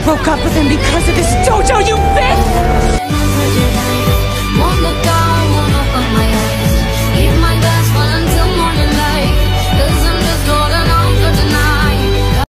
broke up with him because of this dojo, you bitch!